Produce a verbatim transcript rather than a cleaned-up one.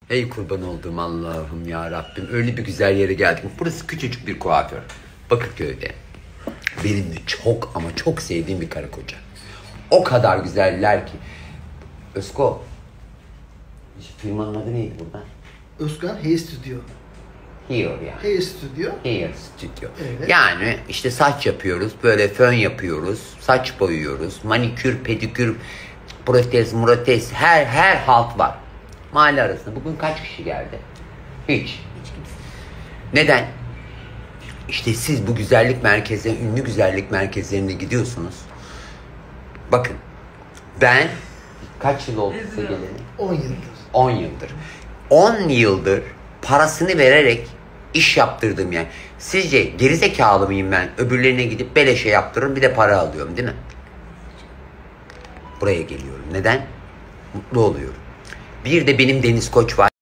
Ey kurban olduğum Allah'ım ya Rabbim, öyle bir güzel yere geldik. Burası küçücük bir kuaför. Bakırköy'de. Benim de çok ama çok sevdiğim bir karı koca. O kadar güzeller ki. Özko. Firmanın adı neydi buradan? Özkan Hair Studio. Here yani. Hair Studio. Hair Studio. Evet. Yani işte saç yapıyoruz, böyle fön yapıyoruz, saç boyuyoruz, manikür, pedikür, protez, murotez, her her halt var. Mahalle arasında. Bugün kaç kişi geldi? Hiç. Hiç kimse. Neden? İşte siz bu güzellik merkezlerine, ünlü güzellik merkezlerine gidiyorsunuz. Bakın, ben kaç yıl oldu size geleli? on yıldır. on yıldır. on yıldır parasını vererek iş yaptırdım yani. Sizce gerizekalı mıyım ben? Öbürlerine gidip beleşe yaptırırım, bir de para alıyorum değil mi? Buraya geliyorum. Neden? Mutlu oluyorum. Bir de benim Deniz Koç var.